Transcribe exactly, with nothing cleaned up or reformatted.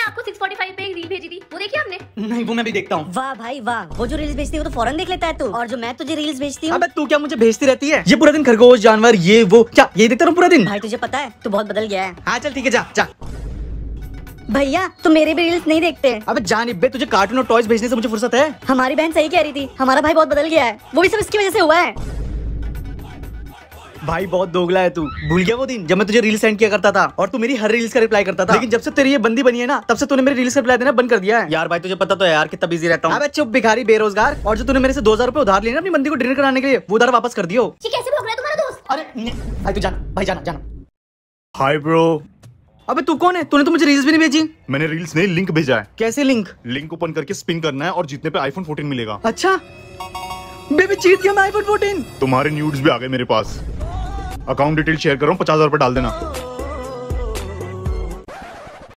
आपको six forty five पे एक रील भेजी थी, वो देखी आपने? नहीं, वो मैं भी देखता हूँ। वाह भाई वाह, वो जो रील्स भेजती है वो तो फौरन देख लेता है तू, और जो मैं तुझे रील्स भेजती हूँ। अबे तू क्या मुझे भेजती रहती है? ये पूरा दिन खरगोश जानवर ये वो क्या यही देखता रहूं पूरा दिन? भाई तुझे पता है तू बहुत बदल गया है। हाँ चल ठीक है, जा जा। भैया तुम मेरे भी रील्स नहीं देखते? अबे जान इब्बे, तुझे कार्टून और टॉयज भेजने से मुझे फुर्सत है? हमारी बहन सही कह रही थी, हमारा भाई बहुत बदल गया है, वो भी सब इसकी वजह से हुआ है। भाई बहुत दोगला है तू। भूल गया वो दिन जब मैं तुझे रील सेंड किया करता था और तू मेरी हर रील्स का रिप्लाई करता था, लेकिन जब से तेरी ये बंदी बनी है ना, तब से तूने मेरी रील्स का रिप्लाई देना बंद कर दिया है। यार भाई तुझे पता तो है यार कितना बिजी रहता हूँ। अबे चुप भिखारी बेरोजगार। और जो तूने मेरे से दो हजार रुपए उधार लिए ना अपनी बंदी को डिनर कराने के लिए, वो उधार वापस कर दियो। ये कैसे भोग रहा है तुम्हारा दोस्त? अरे भाई तू जाना, भाई जाना जाना। Hi bro. अबे तू कौन है? तूने तो मुझे रील्स भी नहीं भेजी। मैंने रील्स नहीं, लिंक भेजा है। कैसे लिंक? लिंक ओपन करके स्पिन करना है और जीतने पे आईफोन फोर्टीन मिलेगा। अच्छा बेबी जीत गया मैं आईफोन फोर्टीन। तुम्हारे न्यूड्स भी आ गए मेरे पास। अकाउंट डिटेल शेयर कर रहा हूँ, पचास हजार रुपए डाल देना।